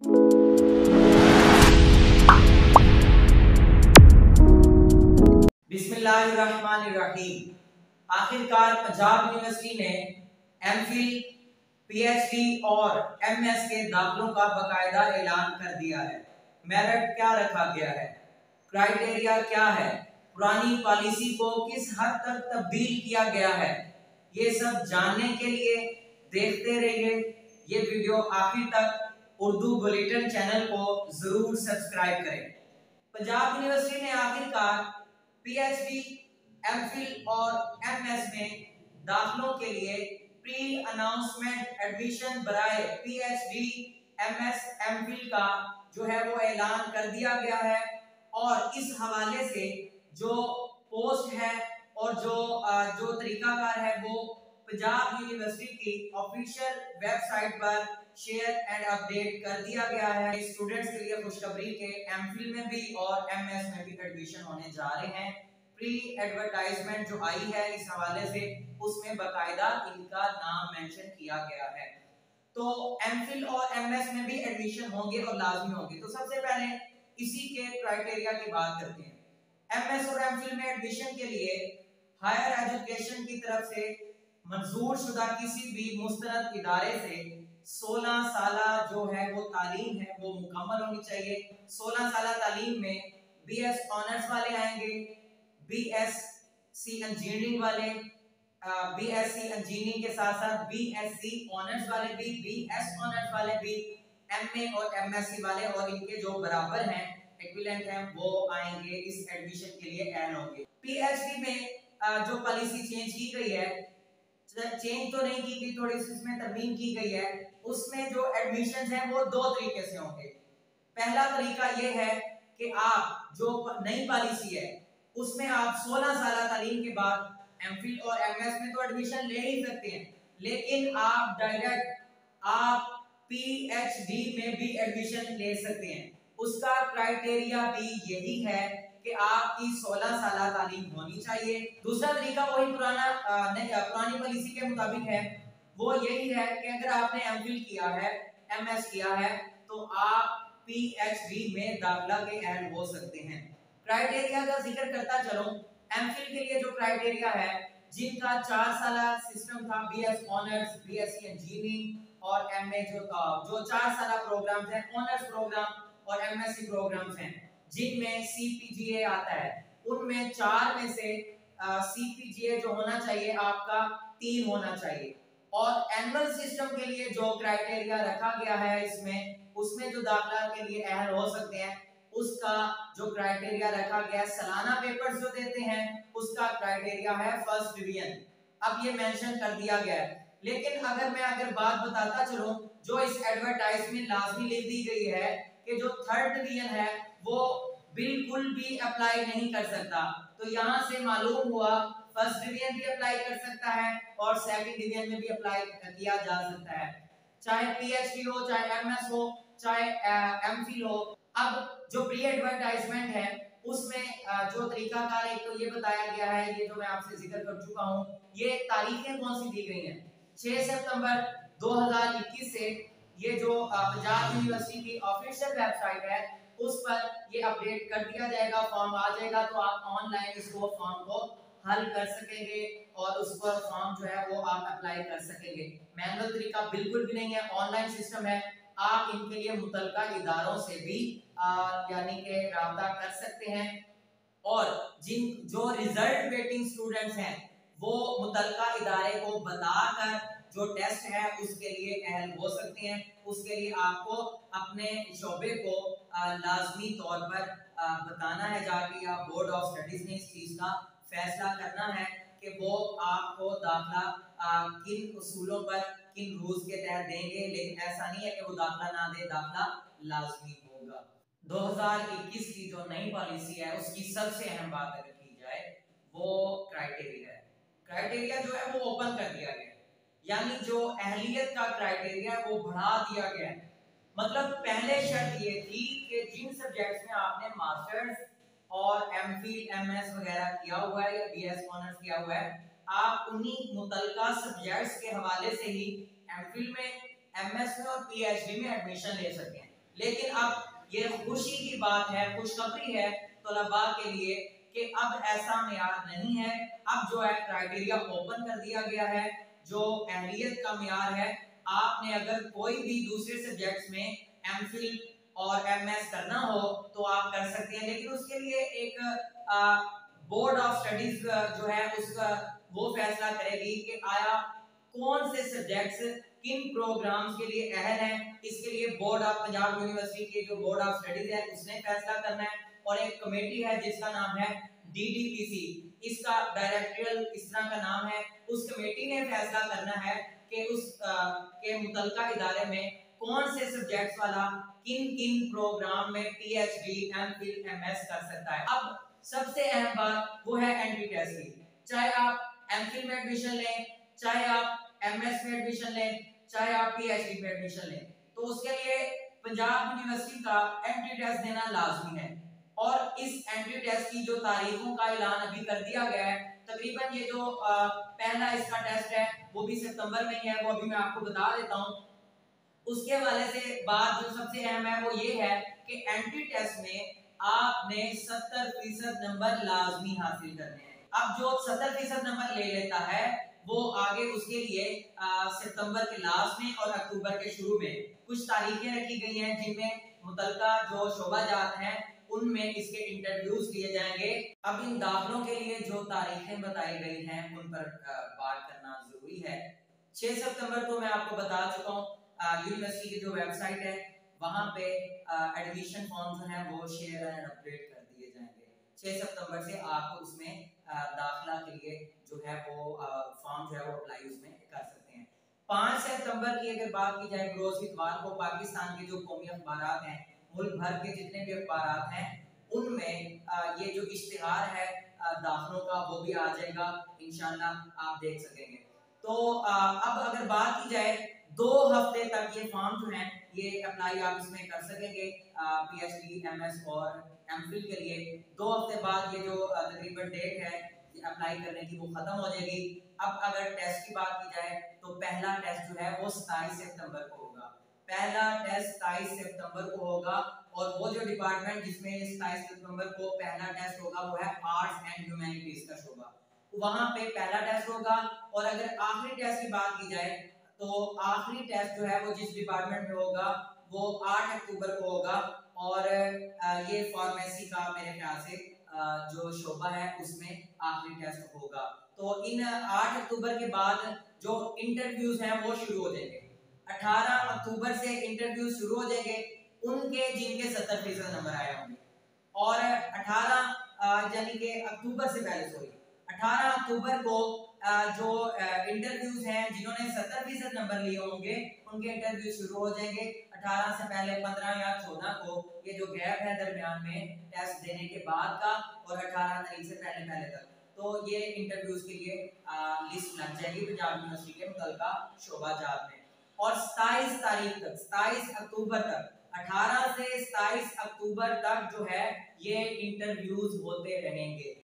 बिस्मिल्लाहिर्रहमानिर्रहीम। आखिरकार पंजाब यूनिवर्सिटी ने एमफिल, पीएचडी और एमएस के दाखिलों का बाकायदा ऐलान कर दिया है। मेरिट क्या रखा गया है, क्राइटेरिया क्या है, पुरानी पॉलिसी को किस हद तक तब्दील किया गया है, ये सब जानने के लिए देखते रहिए ये वीडियो आखिर तक। उर्दू बुलेटिन चैनल को जरूर सब्सक्राइब करें। पंजाब यूनिवर्सिटी ने आखिरकार पीएचडी, एमफिल और एमएस में दाखिलों के लिए प्री अनाउंसमेंट एडमिशन बराए पीएचडी, एमएस, एमफिल का जो है वो ऐलान कर दिया गया है। और इस हवाले से जो पोस्ट है और जो तरीकाकार है वो पंजाब यूनिवर्सिटी की ऑफिशियल वेबसाइट पर शेयर एंड अपडेट कर दिया गया है। स्टूडेंट्स के लिए खुशखबरी के एमफिल में भी और एमएस में भी एडमिशन होने जा रहे हैं। प्री एडवर्टाइजमेंट जो आई है इस हवाले से उसमें बकायदा इनका नाम मेंशन किया गया है। तो एमफिल और एमएस में भी एडमिशन होंगे और लाजमी होंगे। तो सबसे पहले इसी के क्राइटेरिया की बात करते हैं। एमएस और एमफिल में एडमिशन के लिए हायर एजुकेशन की तरफ से मंजूर शुदा किसी भी मुस्तनद इदारे से 16 साला जो है वो तालीम है वो मुकम्मल होनी चाहिए। 16 साला तालीम में बीएस ऑनर्स वाले आएंगे, बीएससी इंजीनियरिंग वाले, बीएससी इंजीनियरिंग के साथ साथ बीएससी ऑनर्स वाले भी, बीएस ऑनर्स वाले भी, एमए और एमएससी वाले और इनके जो बराबर हैं इक्विवेलेंट हैं वो आएंगे, इस एडमिशन के लिए ऐड होंगे। पीएचडी में जो पॉलिसी चेंज की गई है, चेंज तो नहीं की गई, थोड़ी सी इसमें तरमीम की गई है। उसमें जो एडमिशंस हैं वो दो तरीके से होंगे। पहला तरीका ये है कि आप जो नई पॉलिसी है उसमें आप 16 साल तालीम के बाद एमफिल और एमएस में तो एडमिशन ले ही सकते हैं, लेकिन आप डायरेक्ट आप पीएचडी में भी एडमिशन ले सकते हैं। उसका क्राइटेरिया भी यही है कि आपकी 16 साल तालीम होनी चाहिए। दूसरा तरीका वही पुरानी पॉलिसी के मुताबिक है, वो यही है कि अगर आपने एमफिल किया है, एमएस किया है तो आप पीएचडी में दाखिला के अहल हो सकते हैं। क्राइटेरिया का जिक्र करता चलो। एमफिल के लिए जो क्राइटेरिया है, जिनका 4 साल सिस्टम था, बीएस ऑनर्स, बीएससी इंजीनियरिंग और एमए जो 4 साल प्रोग्राम्स हैं, ऑनर्स प्रोग्राम और एमएससी प्रोग्राम्स हैं, जिनमें सीपीजीए आता है, उनमें 4 में से सीपीजीए जो होना चाहिए आपका 3 होना चाहिए। और एनुअल सिस्टम के लिए जो क्राइटेरिया रखा गया है उसमें जो दाखिला के लिए अहल हो सकते हैं उसका जो क्राइटेरिया रखा गया है, सालाना पेपर्स जो देते हैं उसका क्राइटेरिया है फर्स्ट डिवीजन। अब ये मेंशन कर दिया गया है, लेकिन अगर बात बताता चलूं, जो इस एडवर्टाइज में लाजमी लिख दी गई है कि जो थर्ड डिवीजन है वो बिल्कुल भी अप्लाई नहीं कर सकता। तो यहाँ से मालूम हुआ फर्स्ट डिवीजन भी अप्लाई कर सकता है और सेकंड डिवीजन में भी अप्लाई किया जा सकता है, चाहे पीएचडी हो, चाहे एमएस हो, चाहे एमफिल हो। अब जो प्री एडवर्टाइजमेंट है उसमें जो तरीकाकार एक तो ये बताया गया है, ये जो मैं आपसे जिक्र कर चुका हूँ, ये तारीखें कौन सी दी गई हैं। 6 सितंबर 2021 से ये जो पंजाब यूनिवर्सिटी की ऑफिशियल वेबसाइट है उस पर ये अपडेट कर दिया जाएगा, फॉर्म आ जाएगा, तो आप ऑनलाइन इसको फॉर्म को हल कर सकेंगे और उस पर फॉर्म जो है वो आप अप्लाई कर सकेंगे। मैनुअल तरीका बिल्कुल भी नहीं है, ऑनलाइन सिस्टम है। आप इनके लिए मुतलका इदारों से भी यानी कि राब्ता कर सकते हैं और जो रिजल्ट वेटिंग स्टूडेंट्स हैं वो मुतलका इदारे को बताकर जो टेस्ट है उसके लिए अहल हो सकते हैं। उसके लिए आपको अपने शोबे को लाजमी तौर पर बताना है जाके, या बोर्ड ऑफ स्टडीज ने इस चीज का फैसला करना है कि वो आपको दाखिला किन उसूलों पर, किन रूल्स के तहत देंगे। लेकिन ऐसा नहीं है कि वो दाखिला ना दे, दाखिला लाजमी होगा। 2021 की जो नई पॉलिसी है उसकी सबसे अहम बात अगर की जाए वो क्राइटेरिया है। क्राइटेरिया जो है वो ओपन कर दिया गया है, यानी जो अहलियत का क्राइटेरिया है वो बढ़ा दिया गया है। मतलब पहले शर्त ये थी कि जिन सब्जेक्ट्स में आपने मास्टर्स और एमफिल, एमएस वगैरह किया हुआ है या बीएस ऑनर्स किया हुआ है, आप उन्हीं मुतलका सब्जेक्ट्स के हवाले से ही एमफिल में, एमएस में और पीएचडी में एडमिशन ले सकते हैं। लेकिन अब ये खुशी की बात है, खुशखबरी है तलबा के लिए कि अब ऐसा मेयार नहीं है। अब जो है क्राइटेरिया ओपन कर दिया गया है। जो अहलियत का मेयार है, आपने अगर कोई भी दूसरे सब्जेक्ट्स में एमफिल और एमएस करना हो तो आप कर सकते हैं, लेकिन उसके लिए एक बोर्ड ऑफ स्टडीज जो है उसका वो फैसला करेगी कि आया कौन से सब्जेक्ट्स किन प्रोग्राम्स के लिए अहल हैं। इसके लिए बोर्ड ऑफ पंजाब यूनिवर्सिटी के जो बोर्ड ऑफ स्टडीज है उसने फैसला करना है, और एक कमेटी है जिसका नाम है डीडीपीसी, इसका डायरेक्टोरियल इस तरह का नाम है। उस कमेटी ने फैसला करना है कि उस के मुतलका इदारे में कौन से सब्जेक्ट्स वाला किन किन प्रोग्राम में पीएचडी एमफिल एमएस कर सकता है। अब सबसे अहम बात वो है एंट्री टेस्ट की। चाहे आप एमफिल में एडमिशन लें, चाहे आप एमएस में एडमिशन लें, चाहे आप पीएचडी में एडमिशन लें, तो उसके लिए पंजाब यूनिवर्सिटी का एंट्री टेस्ट देना लाजमी है। और इस एंट्री टेस्ट की जो तारीखों का ऐलान अभी कर दिया गया है, तकरीबन ये जो पहला इसका टेस्ट है वो भी सितंबर में ही है, वो अभी मैं आपको बता देता हूँ। उसके हवाले से बात जो सबसे अहम है वो ये है कि एंट्री टेस्ट में आपने 70% नंबर लाजमी हासिल करने हैं। अब जो 70% नंबर ले लेता है वो आगे उसके लिए सितंबर के लास्ट में और अक्टूबर के शुरू में कुछ तारीखें रखी गई हैं जिनमें मुतलका जो शोबाजात हैं उनमें इसके इंटरव्यूज लिए जाएंगे। अब इन दाखिलों के लिए जो तारीखें बताई गई हैं उन पर बात करना जरूरी है। 6 सितंबर तो मैं आपको बता चुका हूँ, यूनिवर्सिटी की जो वेबसाइट है वहां पे एडमिशन फॉर्म जो है वो शेयर एंड अपडेट कर दिए जाएंगे। 6 सितंबर से आप उसमें दाखिला के लिए जो है वो फॉर्म जो है वो अप्लाई उसमें कर सकते हैं। 5 सितंबर की अगर बात की जाए, रोज इतवार को पाकिस्तान के जो कौमी अखबार हैं, मुल्क भर के जितने भी अखबार हैं उनमें ये जो इश्तिहार है दाखिलों का वो भी आ जाएगा, इंशाल्लाह आप देख सकेंगे। तो अब अगर बात की जाए 2 हफ्ते तक ये फॉर्म जो है ये अप्लाई आप इसमें कर सकेंगे पीएचडी एमएस और एमफिल के लिए। 2 हफ्ते बाद ये जो तकरीबन डेट है अप्लाई करने की वो खत्म हो जाएगी। अब अगर टेस्ट की बात की जाए तो पहला टेस्ट जो है वो 27 सितंबर को होगा। पहला टेस्ट 27 सितंबर को होगा, और वो जो डिपार्टमेंट जिसमें 27 सितंबर को पहला टेस्ट होगा वो है आर्ट्स एंड ह्यूमैनिटीज का शोबा, वहां पे पहला टेस्ट होगा। और अगर आखिरी टेस्ट की बात की जाए तो आखिरी टेस्ट जो है वो जिस डिपार्टमेंट में होगा वो 8 अक्टूबर को होगा, और ये फार्मेसी का मेरे ख्याल से जो शोबा है उसमें आखिरी टेस्ट होगा। तो इन 8 अक्टूबर के बाद जो इंटरव्यूज हैं वो शुरू हो जाएंगे। 18 अक्टूबर से इंटरव्यू शुरू हो जाएंगे उनके जिनके 70% नंबर आए होंगे, और 18 यानी कि अक्टूबर से पहले 18 अक्टूबर को जो इंटरव्यूज हैं जिन्होंने 70% नंबर लिए होंगे उनके इंटरव्यू शुरू हो जाएंगे। 18 से पहले 15 या 14 को ये जो गैप है दरमियान में टेस्ट देने के बाद का, और 18 तारीख से पहले पहले तक, तो ये इंटरव्यूज के लिए लिस्ट लग जाएगी पंजाब यूनिवर्सिटी के मुतलका शोबाजात में। और 27 तारीख तक, 27 अक्टूबर तक, 18 से 27 अक्टूबर तक जो है ये इंटरव्यूज होते रहेंगे।